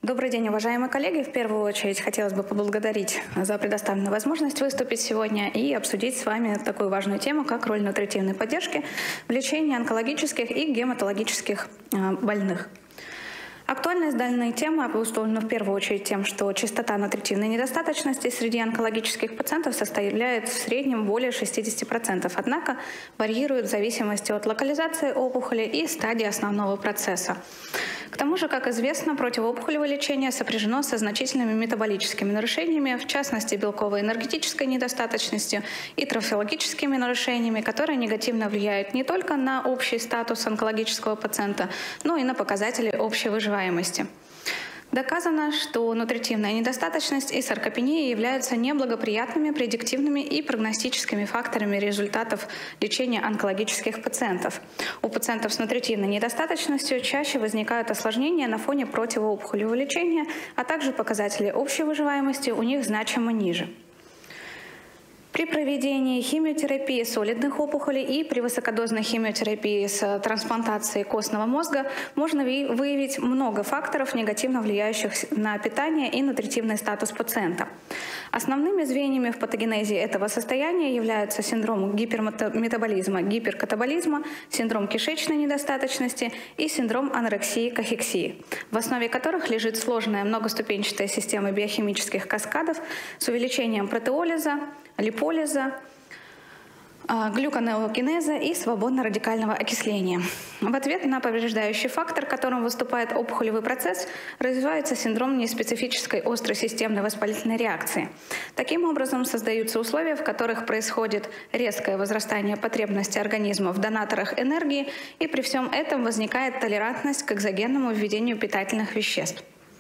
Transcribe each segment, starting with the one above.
Добрый день, уважаемые коллеги. В первую очередь хотелось бы поблагодарить за предоставленную возможность выступить сегодня и обсудить с вами такую важную тему, как роль нутритивной поддержки в лечении онкологических и гематологических больных. Актуальность данной темы обусловлена в первую очередь тем, что частота нутритивной недостаточности среди онкологических пациентов составляет в среднем более 60%, однако варьирует в зависимости от локализации опухоли и стадии основного процесса. К тому же, как известно, противоопухолевое лечение сопряжено со значительными метаболическими нарушениями, в частности белковой энергетической недостаточностью и трофологическими нарушениями, которые негативно влияют не только на общий статус онкологического пациента, но и на показатели общей выживаемости. Доказано, что нутритивная недостаточность и саркопения являются неблагоприятными предиктивными и прогностическими факторами результатов лечения онкологических пациентов. У пациентов с нутритивной недостаточностью чаще возникают осложнения на фоне противоопухолевого лечения, а также показатели общей выживаемости у них значимо ниже. При проведении химиотерапии солидных опухолей и при высокодозной химиотерапии с трансплантацией костного мозга можно выявить много факторов, негативно влияющих на питание и нутритивный статус пациента. Основными звеньями в патогенезе этого состояния являются синдром гиперметаболизма, гиперкатаболизма, синдром кишечной недостаточности и синдром анорексии-кахексии, в основе которых лежит сложная многоступенчатая система биохимических каскадов с увеличением протеолиза, липолиза, глюконеогенеза и свободно-радикального окисления. В ответ на повреждающий фактор, которым выступает опухолевый процесс, развивается синдром неспецифической остросистемной воспалительной реакции. Таким образом, создаются условия, в которых происходит резкое возрастание потребности организма в донаторах энергии, и при всем этом возникает толерантность к экзогенному введению питательных веществ.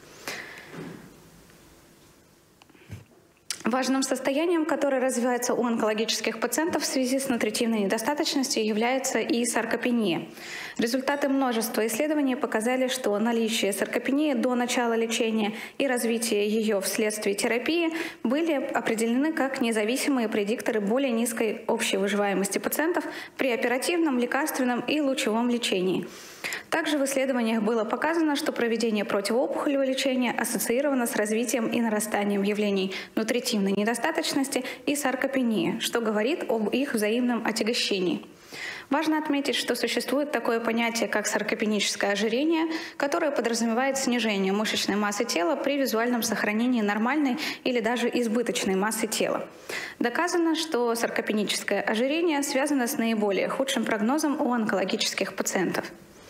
Важным состоянием, которое развивается у онкологических пациентов в связи с нутритивной недостаточностью, является и саркопения. Результаты множества исследований показали, что наличие саркопении до начала лечения и развитие ее вследствие терапии были определены как независимые предикторы более низкой общей выживаемости пациентов при оперативном, лекарственном и лучевом лечении. Также в исследованиях было показано, что проведение противоопухолевого лечения ассоциировано с развитием и нарастанием явлений нутритивной недостаточности и саркопении, что говорит об их взаимном отягощении. Важно отметить, что существует такое понятие, как саркопеническое ожирение, которое подразумевает снижение мышечной массы тела при визуальном сохранении нормальной или даже избыточной массы тела. Доказано, что саркопеническое ожирение связано с наиболее худшим прогнозом у онкологических пациентов.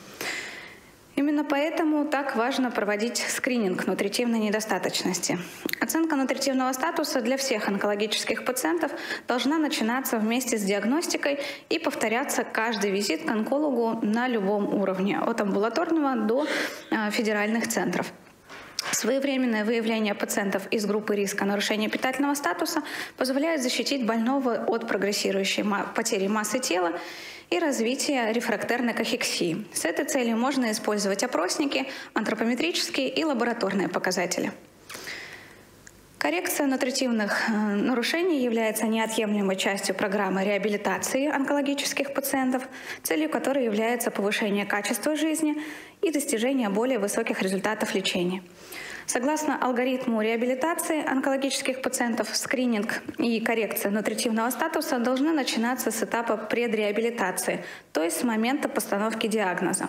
Именно поэтому так важно проводить скрининг нутритивной недостаточности. Оценка нутритивного статуса для всех онкологических пациентов должна начинаться вместе с диагностикой и повторяться каждый визит к онкологу на любом уровне, от амбулаторного до федеральных центров. Своевременное выявление пациентов из группы риска нарушения питательного статуса позволяет защитить больного от прогрессирующей потери массы тела и развития рефрактерной кахексии. С этой целью можно использовать опросники, антропометрические и лабораторные показатели. Коррекция нутритивных нарушений является неотъемлемой частью программы реабилитации онкологических пациентов, целью которой является повышение качества жизни и достижение более высоких результатов лечения. Согласно алгоритму реабилитации онкологических пациентов, скрининг и коррекция нутритивного статуса должны начинаться с этапа предреабилитации, то есть с момента постановки диагноза.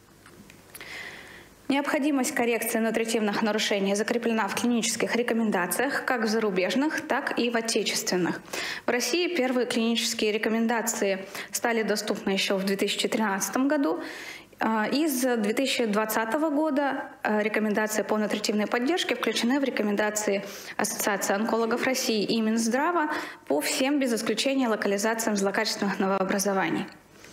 Необходимость коррекции нутритивных нарушений закреплена в клинических рекомендациях как в зарубежных, так и в отечественных. В России первые клинические рекомендации стали доступны еще в 2013 году. Из 2020 года рекомендации по нутритивной поддержке включены в рекомендации Ассоциации онкологов России и Минздрава по всем без исключения локализациям злокачественных новообразований.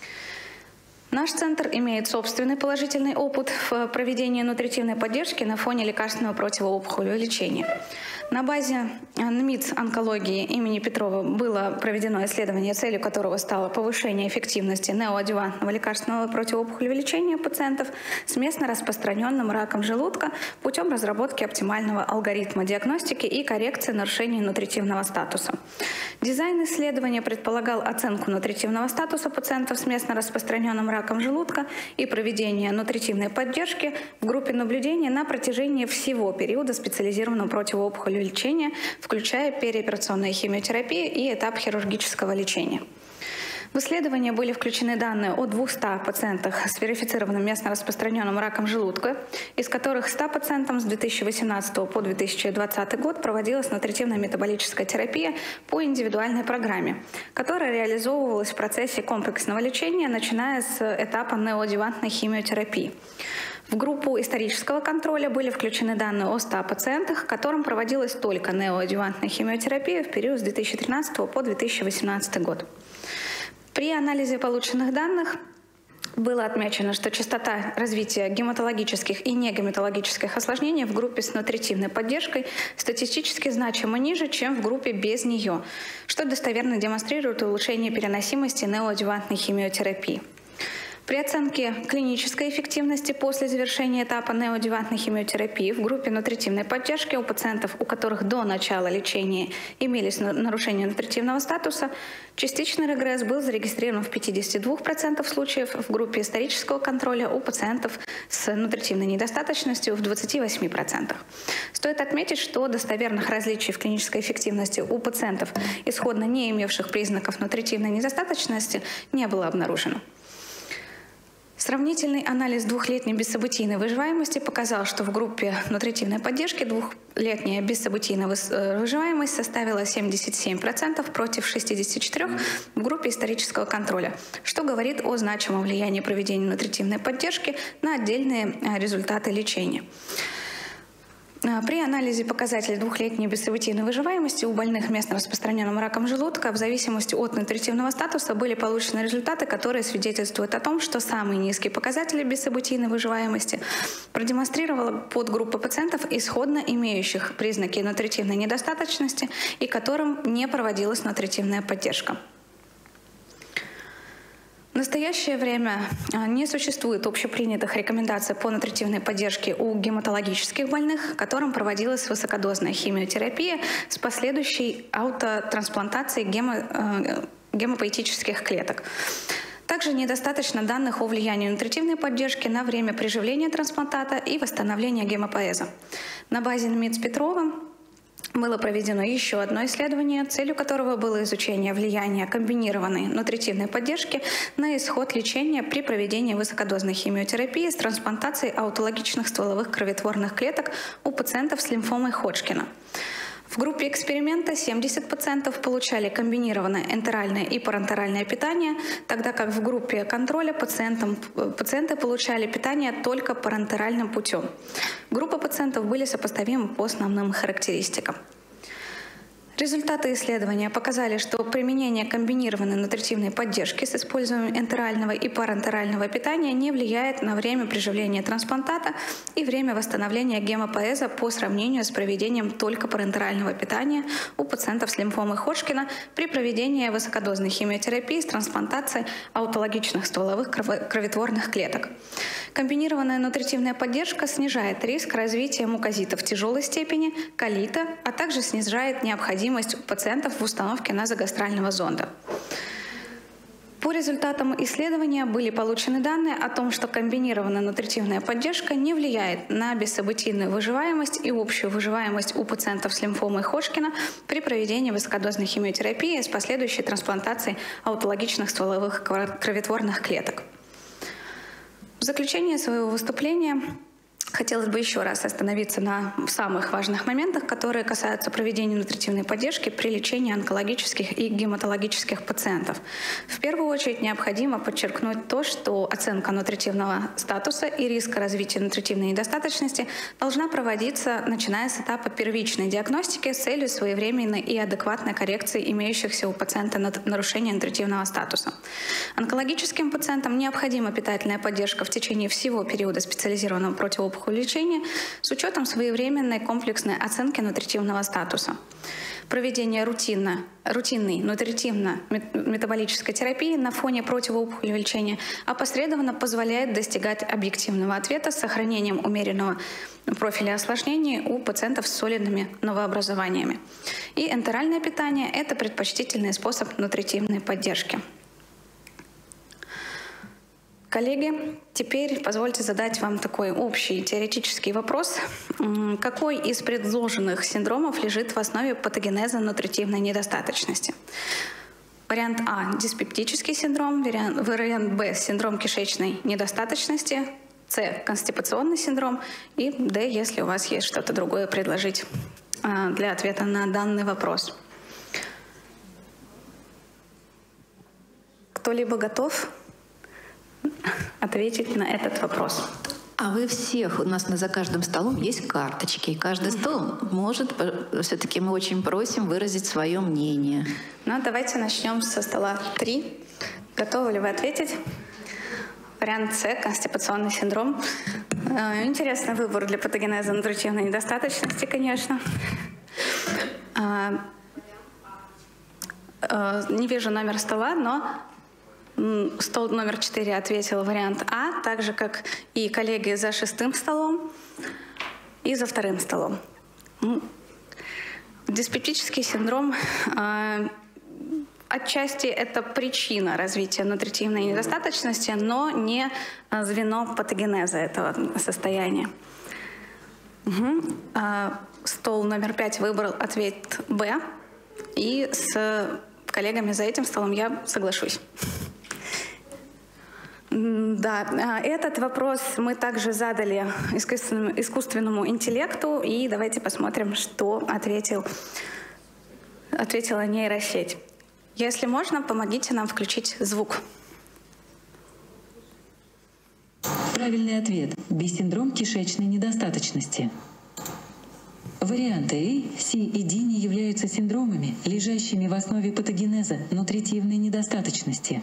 Наш центр имеет собственный положительный опыт в проведении нутритивной поддержки на фоне лекарственного противоопухолевого лечения. На базе НМИЦ онкологии имени Петрова было проведено исследование, целью которого стало повышение эффективности неоадъювантного лекарственного противоопухолевого лечения пациентов с местно распространенным раком желудка путем разработки оптимального алгоритма диагностики и коррекции нарушений нутритивного статуса. Дизайн исследования предполагал оценку нутритивного статуса пациентов с местно распространенным раком желудка и проведение нутритивной поддержки в группе наблюдения на протяжении всего периода специализированного противоопухолевого лечения, включая переоперационную химиотерапию и этап хирургического лечения. В исследование были включены данные о 200 пациентах с верифицированным местно распространенным раком желудка, из которых 100 пациентам с 2018 по 2020 год проводилась нутритивная метаболическая терапия по индивидуальной программе, которая реализовывалась в процессе комплексного лечения, начиная с этапа неоадъювантной химиотерапии. В группу исторического контроля были включены данные о 100 пациентах, которым проводилась только неоадъювантная химиотерапия в период с 2013 по 2018 год. При анализе полученных данных было отмечено, что частота развития гематологических и негематологических осложнений в группе с нутритивной поддержкой статистически значимо ниже, чем в группе без нее, что достоверно демонстрирует улучшение переносимости неоадъювантной химиотерапии. При оценке клинической эффективности после завершения этапа неоадъювантной химиотерапии в группе нутритивной поддержки у пациентов, у которых до начала лечения имелись нарушения нутритивного статуса, частичный регресс был зарегистрирован в 52% случаев, в группе исторического контроля у пациентов с нутритивной недостаточностью в 28%. Стоит отметить, что достоверных различий в клинической эффективности у пациентов, исходно не имевших признаков нутритивной недостаточности, не было обнаружено. Сравнительный анализ двухлетней бессобытийной выживаемости показал, что в группе нутритивной поддержки двухлетняя бессобытийная выживаемость составила 77% против 64% в группе исторического контроля, что говорит о значимом влиянии проведения нутритивной поддержки на отдельные результаты лечения. При анализе показателей двухлетней бессобытийной выживаемости у больных местно распространенным раком желудка в зависимости от нутритивного статуса были получены результаты, которые свидетельствуют о том, что самые низкие показатели бессобытийной выживаемости продемонстрировала подгруппа пациентов, исходно имеющих признаки нутритивной недостаточности и которым не проводилась нутритивная поддержка. В настоящее время не существует общепринятых рекомендаций по нутритивной поддержке у гематологических больных, которым проводилась высокодозная химиотерапия с последующей аутотрансплантацией гемопоэтических клеток. Также недостаточно данных о влиянии нутритивной поддержки на время приживления трансплантата и восстановления гемопоэза. На базе НМИЦ Петрова было проведено еще одно исследование, целью которого было изучение влияния комбинированной нутритивной поддержки на исход лечения при проведении высокодозной химиотерапии с трансплантацией аутологичных стволовых кроветворных клеток у пациентов с лимфомой Ходжкина. В группе эксперимента 70 пациентов получали комбинированное энтеральное и парентеральное питание, тогда как в группе контроля пациенты получали питание только парентеральным путем. Группы пациентов были сопоставимы по основным характеристикам. Результаты исследования показали, что применение комбинированной нутритивной поддержки с использованием энтерального и парентерального питания не влияет на время приживления трансплантата и время восстановления гемопоэза по сравнению с проведением только парентерального питания у пациентов с лимфомой Ходжкина при проведении высокодозной химиотерапии с трансплантацией аутологичных стволовых кроветворных клеток. Комбинированная нутритивная поддержка снижает риск развития мукозитов тяжелой степени, колита, а также снижает необходимость у пациентов в установке назогастрального зонда. По результатам исследования были получены данные о том, что комбинированная нутритивная поддержка не влияет на бессобытийную выживаемость и общую выживаемость у пациентов с лимфомой Ходжкина при проведении высокодозной химиотерапии с последующей трансплантацией аутологичных стволовых кроветворных клеток. В заключение своего выступления хотелось бы еще раз остановиться на самых важных моментах, которые касаются проведения нутритивной поддержки при лечении онкологических и гематологических пациентов. В первую очередь необходимо подчеркнуть то, что оценка нутритивного статуса и риска развития нутритивной недостаточности должна проводиться, начиная с этапа первичной диагностики с целью своевременной и адекватной коррекции имеющихся у пациента нарушений нутритивного статуса. Онкологическим пациентам необходима питательная поддержка в течение всего периода специализированного противоопухолевого опухоль лечения с учетом своевременной комплексной оценки нутритивного статуса. Проведение рутинной нутритивно-метаболической терапии на фоне противоопухолевого лечения опосредованно позволяет достигать объективного ответа с сохранением умеренного профиля осложнений у пациентов с солидными новообразованиями. И энтеральное питание – это предпочтительный способ нутритивной поддержки. Коллеги, теперь позвольте задать вам такой общий теоретический вопрос. Какой из предложенных синдромов лежит в основе патогенеза нутритивной недостаточности? Вариант А – диспептический синдром, вариант Б – синдром кишечной недостаточности, С – констипационный синдром и Д, если у вас есть что-то другое, предложить для ответа на данный вопрос. Кто-либо готов ответить на этот вопрос? А вы всех, у нас за каждым столом есть карточки. Каждый стол может, все-таки мы очень просим выразить свое мнение. Ну, давайте начнем со стола 3. Готовы ли вы ответить? Вариант С – констипационный синдром. Интересный выбор для патогенеза нутритивной недостаточности, конечно. Не вижу номер стола, но стол номер 4 ответил вариант А, так же, как и коллеги за 6-м столом и за 2-м столом. Диспептический синдром отчасти это причина развития нутритивной недостаточности, но не звено патогенеза этого состояния. Стол номер 5 выбрал ответ Б, и с коллегами за этим столом я соглашусь. Да, этот вопрос мы также задали искусственному интеллекту, и давайте посмотрим, что ответила нейросеть. Если можно, помогите нам включить звук. Правильный ответ – бисиндром кишечной недостаточности. Варианты А, С и Д не являются синдромами, лежащими в основе патогенеза нутритивной недостаточности.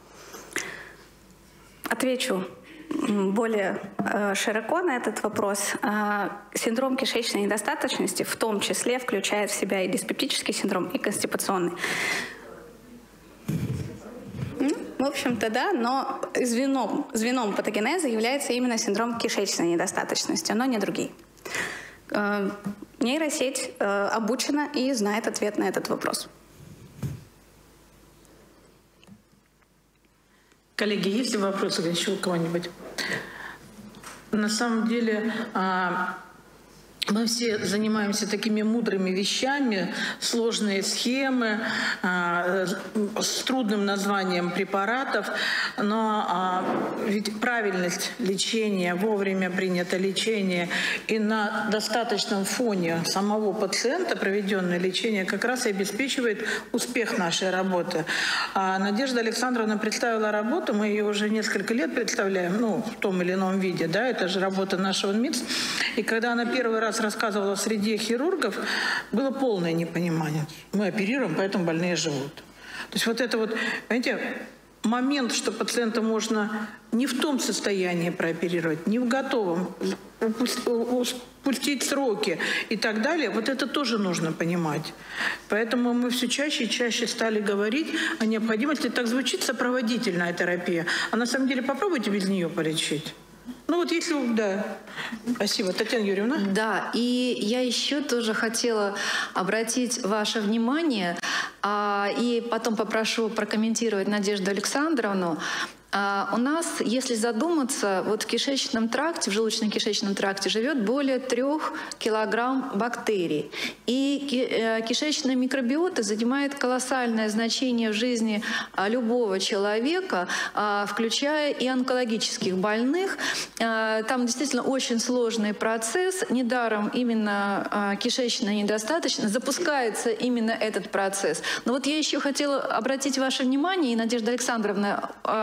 Отвечу более широко на этот вопрос. Синдром кишечной недостаточности в том числе включает в себя и диспептический синдром, и констипационный. В общем-то, да, но звеном патогенеза является именно синдром кишечной недостаточности, но не другие. Нейросеть обучена и знает ответ на этот вопрос. Коллеги, есть ли вопросы еще у кого-нибудь? На самом деле мы все занимаемся такими мудрыми вещами, сложные схемы, с трудным названием препаратов, но ведь правильность лечения, вовремя принято лечение и на достаточном фоне самого пациента проведенное лечение как раз и обеспечивает успех нашей работы. Надежда Александровна представила работу, мы ее уже несколько лет представляем, ну, в том или ином виде, да, это же работа нашего МИЦ. И когда она первый раз рассказывала в среде хирургов, было полное непонимание. Мы оперируем, поэтому больные живут. То есть вот это вот, понимаете, момент, что пациента можно не в том состоянии прооперировать, не в готовом, упустить сроки и так далее, вот это тоже нужно понимать. Поэтому мы все чаще и чаще стали говорить о необходимости, так звучит, сопроводительная терапия. А на самом деле попробуйте без нее полечить. Ну вот если, да. Спасибо. Татьяна Юрьевна? Да, и я еще тоже хотела обратить ваше внимание, и потом попрошу прокомментировать Надежду Александровну. У нас, если задуматься, вот в кишечном тракте, в желудочно-кишечном тракте живет более 3 килограмм бактерий. И кишечная микробиота занимает колоссальное значение в жизни любого человека, включая и онкологических больных. Там действительно очень сложный процесс. Недаром именно кишечная недостаточность запускается именно этот процесс. Но вот я еще хотела обратить ваше внимание, и Надежда Александровна на это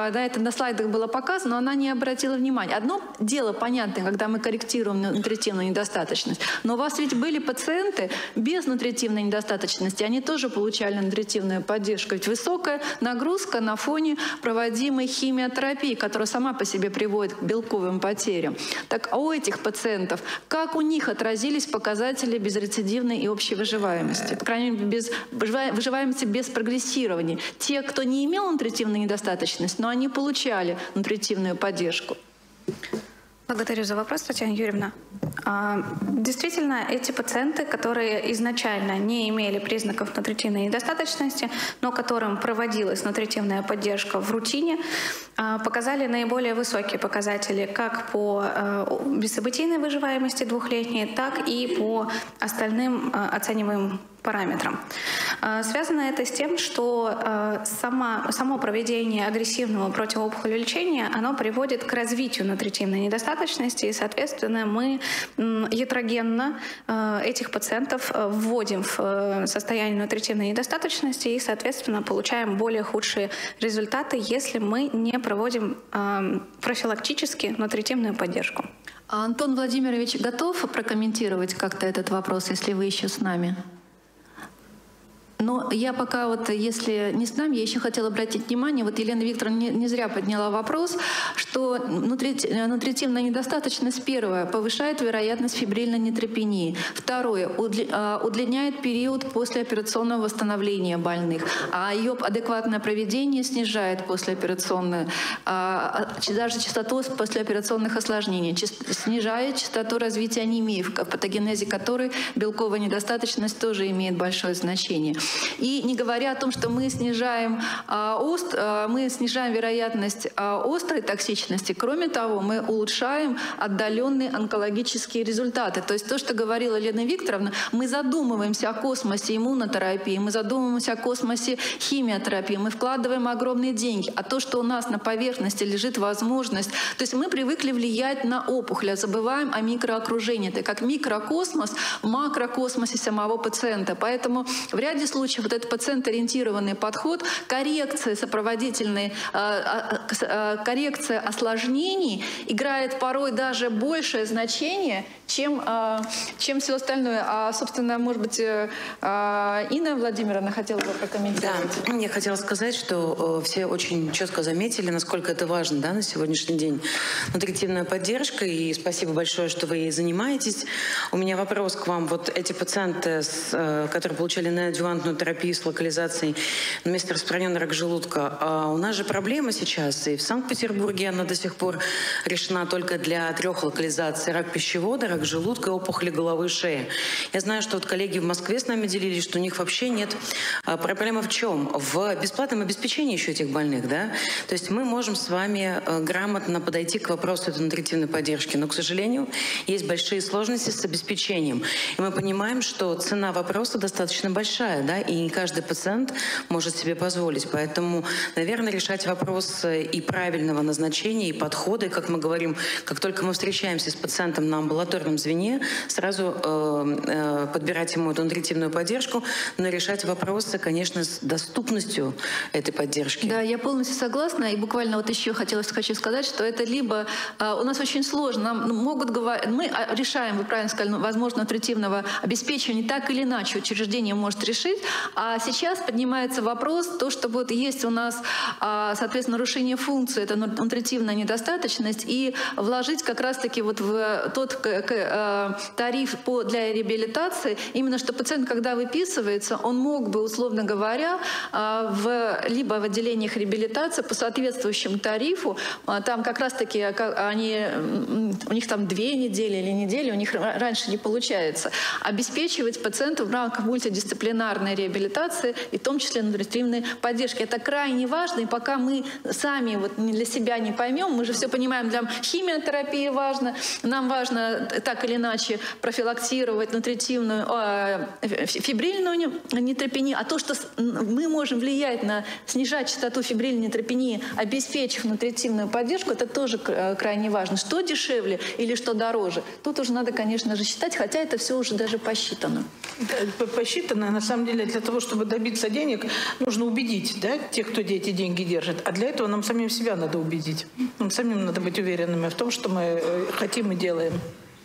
на слайдах было показано, но она не обратила внимания. Одно дело понятно, когда мы корректируем нутритивную недостаточность, но у вас ведь были пациенты без нутритивной недостаточности, они тоже получали нутритивную поддержку. Ведь высокая нагрузка на фоне проводимой химиотерапии, которая сама по себе приводит к белковым потерям. Так а у этих пациентов, как у них отразились показатели безрецидивной и общей выживаемости? По крайней мере, выживаемости без прогрессирования. Те, кто не имел нутритивной недостаточности, но они получали нутритивную поддержку. Благодарю за вопрос, Татьяна Юрьевна. Действительно, эти пациенты, которые изначально не имели признаков нутритивной недостаточности, но которым проводилась нутритивная поддержка в рутине, показали наиболее высокие показатели как по бессобытийной выживаемости двухлетней, так и по остальным оцениваемым параметрам. Связано это с тем, что само проведение агрессивного противоопухолевого лечения, оно приводит к развитию нутритивной недостаточности, и, соответственно, мы ятрогенно этих пациентов вводим в состояние нутритивной недостаточности и, соответственно, получаем более худшие результаты, если мы не проводим профилактически нутритивную поддержку. Антон Владимирович готов прокомментировать как-то этот вопрос, если вы еще с нами? Но я пока вот, если не с нами, я еще хотела обратить внимание, вот Елена Викторовна не зря подняла вопрос, что нутритивная недостаточность, первое, повышает вероятность фибрильной нейтропении, второе, удлиняет период послеоперационного восстановления больных, а ее адекватное проведение снижает послеоперационную, даже частоту послеоперационных осложнений, снижает частоту развития анемии, в патогенезе которой белковая недостаточность тоже имеет большое значение. И не говоря о том, что мы снижаем вероятность острой токсичности, кроме того, мы улучшаем отдаленные онкологические результаты. То есть то, что говорила Елена Викторовна, мы задумываемся о космосе иммунотерапии, мы задумываемся о космосе химиотерапии, мы вкладываем огромные деньги. А то, что у нас на поверхности лежит возможность, то есть мы привыкли влиять на опухоль, а забываем о микроокружении. Это как микрокосмос в макрокосмосе самого пациента. Поэтому в ряде случаев вот этот пациент-ориентированный подход, коррекция сопроводительной, коррекция осложнений играет порой даже большее значение, чем все остальное. А, собственно, может быть, Инна Владимировна хотела бы прокомментировать. Да, я хотела сказать, что все очень четко заметили, насколько это важно, да, на сегодняшний день. Нутритивная поддержка, и спасибо большое, что вы ей занимаетесь. У меня вопрос к вам. Вот эти пациенты, которые получали неоадъювантную терапию с локализацией на место распространенного рака желудка, у нас же проблема сейчас, и в Санкт-Петербурге она до сих пор решена только для 3 локализаций: рак пищевода, рак желудка, опухоли головы и шеи. Я знаю, что вот коллеги в Москве с нами делились, что у них вообще нет. Проблема в чем? В бесплатном обеспечении еще этих больных, да? То есть мы можем с вами грамотно подойти к вопросу этой нутритивной поддержки, но, к сожалению, есть большие сложности с обеспечением. И мы понимаем, что цена вопроса достаточно большая, да, и не каждый пациент может себе позволить. Поэтому, наверное, решать вопрос и правильного назначения, и подхода, и, как мы говорим, как только мы встречаемся с пациентом на амбулаторном звене, сразу подбирать ему эту нутритивную поддержку, но решать вопросы, конечно, с доступностью этой поддержки. Да, я полностью согласна. И буквально вот еще хочу сказать, что это либо у нас очень сложно, нам могут говорить, мы решаем, вы правильно сказали, возможно, нутритивного обеспечения так или иначе учреждение может решить. А сейчас поднимается вопрос, то, что вот есть у нас, соответственно, нарушение функции, это нутритивная недостаточность, и вложить как раз-таки вот в тот тариф для реабилитации, именно что пациент, когда выписывается, он мог бы, условно говоря, либо в отделениях реабилитации по соответствующему тарифу, там как раз-таки у них там 2 недели или недели, у них раньше не получается, обеспечивать пациенту в рамках мультидисциплинарной реабилитации и в том числе нутритивной поддержки. Это крайне важно, и пока мы сами вот для себя не поймем, мы же все понимаем, для химиотерапии важно, нам важно так или иначе профилактировать нутритивную фибрильную нейтропению, а то, что мы можем влиять на снижать частоту фибрильной нейтропении, обеспечив нутритивную поддержку, это тоже крайне важно. Что дешевле или что дороже? Тут уже надо, конечно же, считать, хотя это все уже даже посчитано. Посчитано. На самом деле деле для того, чтобы добиться денег, нужно убедить, да, тех, кто эти деньги держит. А для этого нам самим себя надо убедить. Нам самим надо быть уверенными в том, что мы хотим и делаем.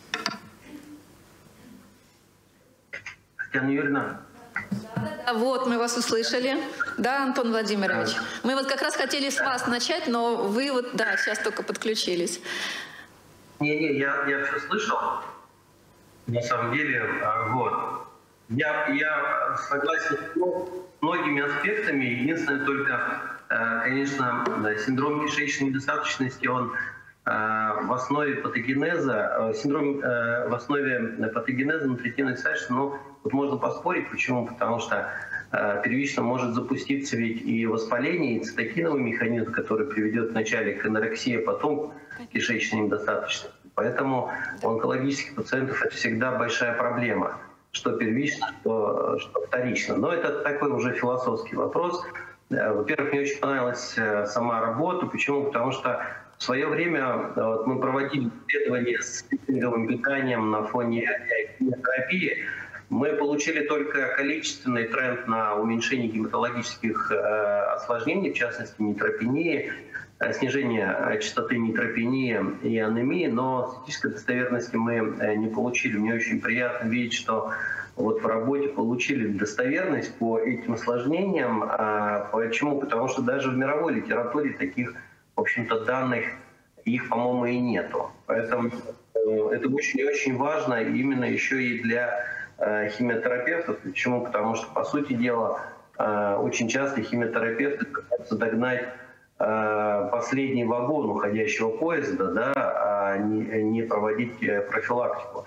Татьяна Юрьевна. Вот, мы вас услышали. Да, Антон Владимирович. Мы вот как раз хотели с вас начать, но вы вот, да, сейчас только подключились. Не, я все слышал. На самом деле, вот. Я согласен с многими аспектами. Единственное только, конечно, синдром кишечной недостаточности, он в основе патогенеза, синдром в основе патогенеза нутритивной недостаточности, ну, тут можно поспорить. Почему? Потому что первично может запуститься ведь и воспаление, и цитокиновый механизм, который приведет вначале к анорексии, а потом к кишечной недостаточности. Поэтому у онкологических пациентов это всегда большая проблема, что первично, что вторично. Но это такой уже философский вопрос. Во-первых, мне очень понравилась сама работа. Почему? Потому что в свое время вот, мы проводили исследования с пилинговым питанием на фоне химиотерапии. Мы получили только количественный тренд на уменьшение гематологических осложнений, в частности нейтропении, снижение частоты нейтропении и анемии, но статистической достоверности мы не получили. Мне очень приятно видеть, что вот в работе получили достоверность по этим осложнениям. Почему? Потому что даже в мировой литературе таких, в общем-то, данных, их, по-моему, и нету. Поэтому это очень и очень важно именно еще и для химиотерапевтов. Почему? Потому что, по сути дела, очень часто химиотерапевты пытаются догнать последний вагон уходящего поезда, да, а не проводить профилактику.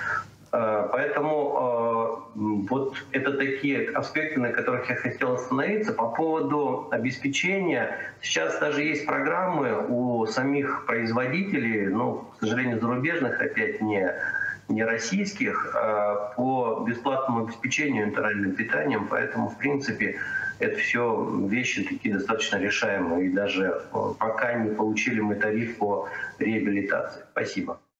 Поэтому вот это такие аспекты, на которых я хотел остановиться. По поводу обеспечения. Сейчас даже есть программы у самих производителей, ну, к сожалению, зарубежных, опять не российских, по бесплатному обеспечению интернальным питанием. Поэтому, в принципе, это все вещи такие достаточно решаемые. И даже пока не получили мы тариф по реабилитации. Спасибо.